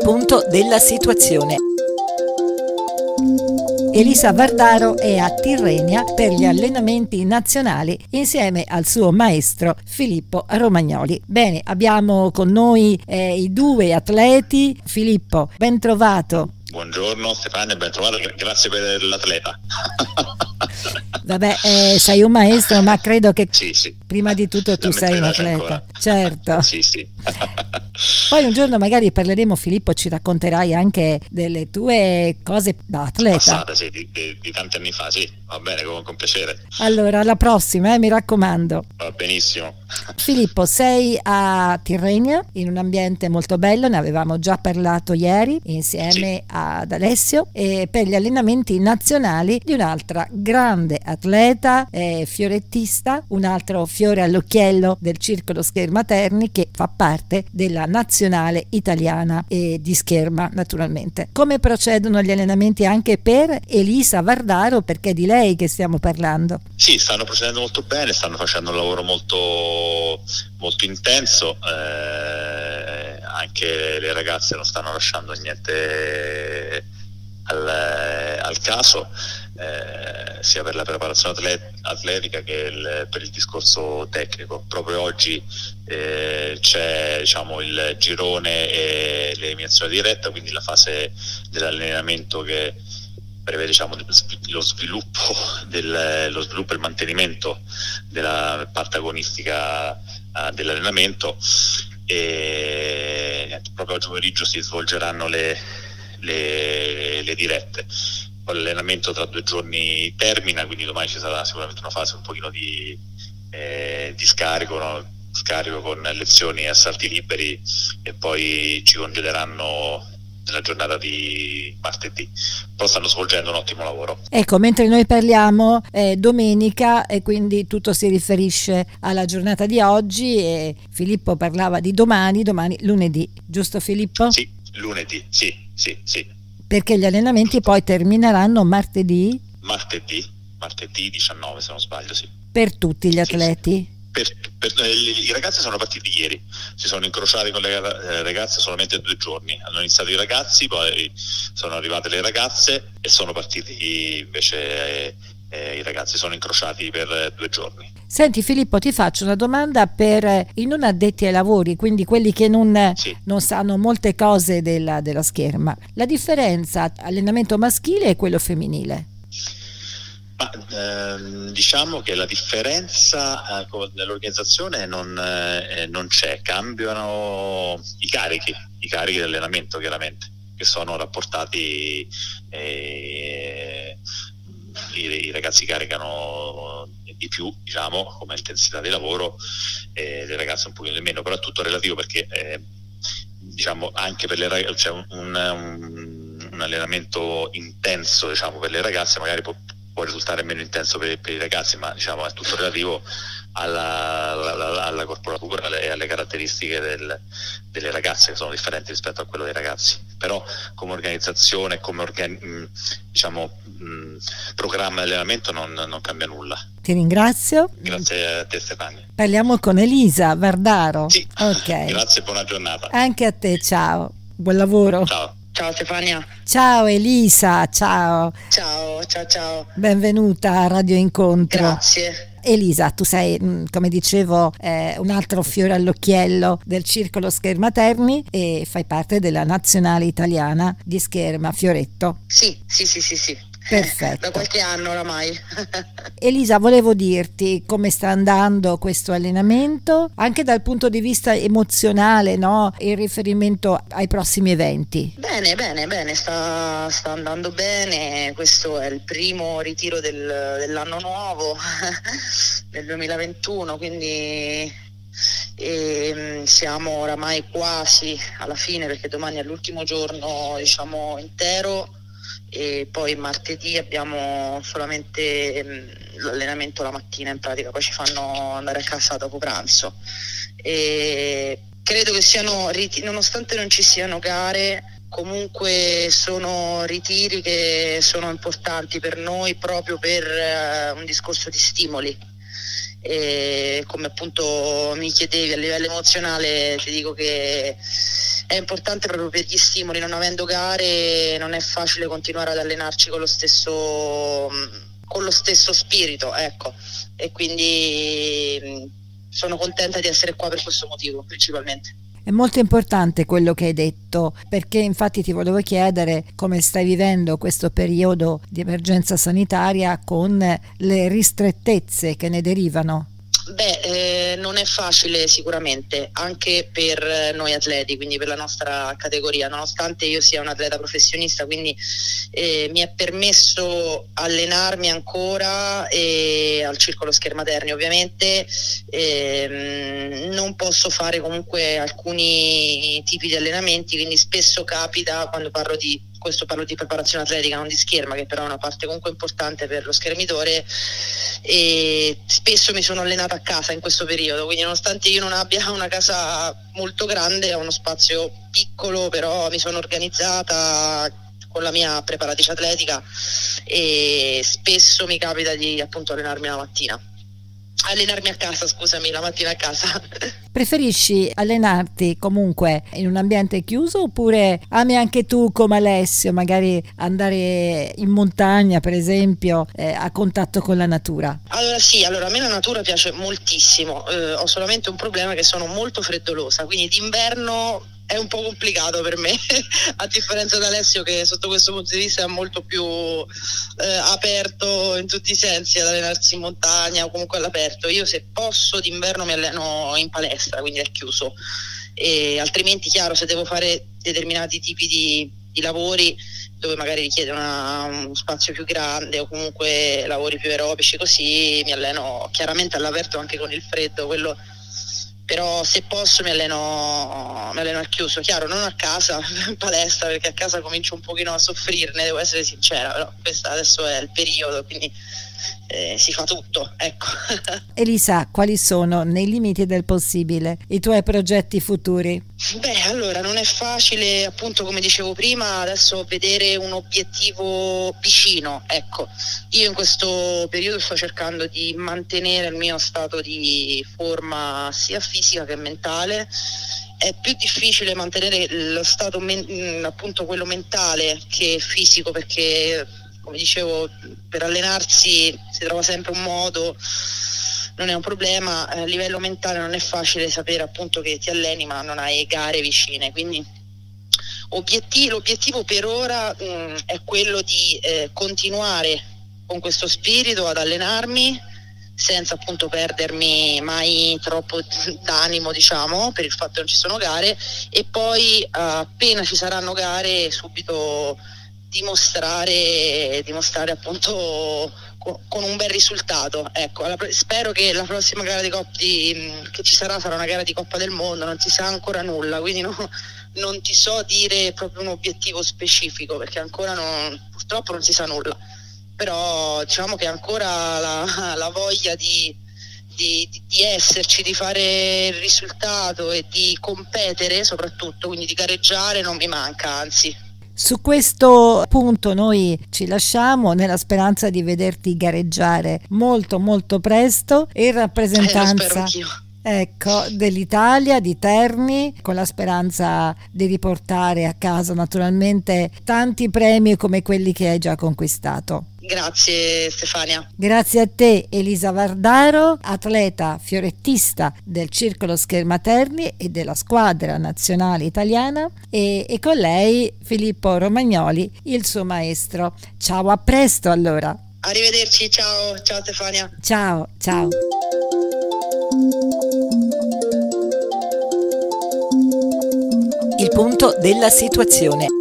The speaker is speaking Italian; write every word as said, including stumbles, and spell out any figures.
punto della situazione. Elisa Vardaro è a Tirrenia per gli allenamenti nazionali insieme al suo maestro Filippo Romagnoli. Bene, abbiamo con noi eh, i due atleti. Filippo, ben trovato. Buongiorno Stefania, ben trovato, grazie per l'atleta. Vabbè, eh, sei un maestro, ma credo che sì, sì. prima di tutto tu sei un atleta. Ancora. Certo. Sì, sì. Poi un giorno magari parleremo, Filippo, ci racconterai anche delle tue cose da atleta. Passata, sì, di, di, di tanti anni fa, sì, va bene, con, con piacere. Allora, alla prossima, eh, mi raccomando. Va benissimo. Filippo, sei a Tirrenia, in un ambiente molto bello, ne avevamo già parlato ieri insieme sì. ad Alessio, e per gli allenamenti nazionali di un'altra grande atleta, eh, fiorettista, un altro fiore all'occhiello del Circolo Scherma Terni, che fa parte della nazionale italiana e di scherma, naturalmente. Come procedono gli allenamenti anche per Elisa Vardaro, perché è di lei che stiamo parlando? Sì, stanno procedendo molto bene, stanno facendo un lavoro molto, molto intenso, eh, anche le ragazze non stanno lasciando niente al, al caso, eh, sia per la preparazione atlet- atletica che il, per il discorso tecnico. Proprio oggi eh, c'è, diciamo, il girone e l'eliminazione diretta, quindi la fase dell'allenamento che prevede, diciamo, lo sviluppo del, lo sviluppo e il mantenimento della parte agonistica uh, dell'allenamento, e proprio oggi pomeriggio si svolgeranno le, le, le dirette. Poi l'allenamento tra due giorni termina, quindi domani ci sarà sicuramente una fase un pochino di, eh, di scarico, no? Scarico con lezioni e salti liberi, e poi ci congeleranno nella giornata di martedì. Però stanno svolgendo un ottimo lavoro. Ecco, mentre noi parliamo è domenica e quindi tutto si riferisce alla giornata di oggi, e Filippo parlava di domani, domani lunedì, giusto Filippo? Sì, lunedì, sì, sì, sì. Perché gli allenamenti poi termineranno martedì? Martedì, martedì diciannove se non sbaglio, sì. Per tutti gli atleti? Sì, sì. Per, per, eh, I ragazzi sono partiti ieri, si sono incrociati con le eh, ragazze solamente due giorni. Hanno iniziato i ragazzi, poi sono arrivate le ragazze e sono partiti invece eh, eh, i ragazzi, sono incrociati per eh, due giorni. Senti Filippo, ti faccio una domanda per i non addetti ai lavori, quindi quelli che non, sì. non sanno molte cose della, della scherma. La differenza tra allenamento maschile e quello femminile? Ma, ehm, diciamo che la differenza eh, nell'organizzazione non, eh, non c'è, cambiano i carichi, i carichi di allenamento chiaramente, che sono rapportati, eh, i, i ragazzi caricano di più, diciamo, come intensità di lavoro, e le ragazze un pochino di meno, però è tutto relativo, perché eh, diciamo anche per le ragazze c'è un, un, un allenamento intenso, diciamo, per le ragazze magari può può risultare meno intenso per, per i ragazzi, ma diciamo è tutto relativo alla, alla, alla corporatura e alle caratteristiche del, delle ragazze, che sono differenti rispetto a quello dei ragazzi. Però come organizzazione, come organi- diciamo mh, programma di allenamento non, non cambia nulla. Ti ringrazio. Grazie a te Stefania. Parliamo con Elisa Vardaro. Sì, ok. Grazie e buona giornata. Anche a te, ciao. Buon lavoro. Ciao. Ciao Stefania. Ciao Elisa, ciao. Ciao, ciao, ciao. Benvenuta a Radio Incontro. Grazie. Elisa, tu sei, come dicevo, eh, un altro fiore all'occhiello del Circolo Scherma Terni e fai parte della nazionale italiana di scherma fioretto. Sì, sì, sì, sì, sì. Perfetto. Da qualche anno oramai. Elisa, volevo dirti come sta andando questo allenamento, anche dal punto di vista emozionale, no? In riferimento ai prossimi eventi. Bene, bene, bene, sta, sta andando bene. Questo è il primo ritiro del, dell'anno nuovo, del duemilaventuno, quindi e siamo oramai quasi alla fine, perché domani è l'ultimo giorno, diciamo, intero. E poi martedì abbiamo solamente mh, l'allenamento la mattina, in pratica poi ci fanno andare a casa dopo pranzo, e credo che siano riti- nonostante non ci siano gare, comunque sono ritiri che sono importanti per noi, proprio per uh, un discorso di stimoli. E come appunto mi chiedevi a livello emozionale, ti dico che è importante proprio per gli stimoli, non avendo gare non è facile continuare ad allenarci con lo stesso, con lo stesso spirito, ecco, e quindi sono contenta di essere qua per questo motivo principalmente. È molto importante quello che hai detto, perché infatti ti volevo chiedere come stai vivendo questo periodo di emergenza sanitaria con le ristrettezze che ne derivano. Beh, eh, non è facile sicuramente, anche per noi atleti, quindi per la nostra categoria, nonostante io sia un atleta professionista, quindi eh, mi è permesso allenarmi ancora e al Circolo Schermaterni ovviamente, eh, non posso fare comunque alcuni tipi di allenamenti, quindi spesso capita, quando parlo di questo parlo di preparazione atletica, non di scherma, che però è una parte comunque importante per lo schermitore, e spesso mi sono allenata a casa in questo periodo, quindi nonostante io non abbia una casa molto grande, ho uno spazio piccolo, però mi sono organizzata con la mia preparatrice atletica e spesso mi capita di appunto allenarmi la mattina. Allenarmi a casa, scusami, la mattina a casa. Preferisci allenarti comunque in un ambiente chiuso oppure ami anche tu, come Alessio, magari andare in montagna per esempio, eh, a contatto con la natura? Allora sì, allora a me la natura piace moltissimo, eh, ho solamente un problema che sono molto freddolosa, quindi d'inverno è un po' complicato per me, a differenza di Alessio che sotto questo punto di vista è molto più eh, aperto in tutti i sensi ad allenarsi in montagna o comunque all'aperto. Io se posso d'inverno mi alleno in palestra, quindi al chiuso, e altrimenti chiaro se devo fare determinati tipi di, di lavori dove magari richiede una, uno spazio più grande o comunque lavori più aerobici così, mi alleno chiaramente all'aperto anche con il freddo, quello. Però se posso mi alleno, mi alleno al chiuso, chiaro, non a casa, in palestra, perché a casa comincio un pochino a soffrirne, devo essere sincera, però questo adesso è il periodo, quindi eh, si fa tutto, ecco. Elisa, quali sono, nei limiti del possibile, i tuoi progetti futuri? Beh, allora non è facile, appunto come dicevo prima, adesso vedere un obiettivo vicino, ecco. Io in questo periodo sto cercando di mantenere il mio stato di forma sia fisica che mentale. È più difficile mantenere lo stato men- appunto quello mentale che fisico, perché come dicevo per allenarsi si trova sempre un modo, non è un problema. A livello mentale non è facile sapere appunto che ti alleni ma non hai gare vicine, quindi obiettivo, l'obiettivo per ora mh, è quello di eh, continuare con questo spirito ad allenarmi senza appunto perdermi mai troppo d'animo, diciamo, per il fatto che non ci sono gare, e poi appena ci saranno gare subito dimostrare dimostrare appunto con, con un bel risultato, ecco. Alla, spero che la prossima gara di Coppa di, che ci sarà sarà una gara di Coppa del Mondo, non si sa ancora nulla, quindi no, non ti so dire proprio un obiettivo specifico perché ancora non, purtroppo non si sa nulla, però diciamo che ancora la, la voglia di, di, di esserci, di fare il risultato e di competere soprattutto, quindi di gareggiare, non mi manca, anzi. Su questo punto noi ci lasciamo nella speranza di vederti gareggiare molto molto presto in rappresentanza eh, ecco, dell'Italia, di Terni, con la speranza di riportare a casa naturalmente tanti premi come quelli che hai già conquistato. Grazie Stefania. Grazie a te Elisa Vardaro, atleta fiorettista del Circolo Schermaterni e della squadra nazionale italiana, e, e con lei Filippo Romagnoli, il suo maestro. Ciao, a presto allora. Arrivederci, ciao, ciao Stefania. Ciao, ciao. Il punto della situazione.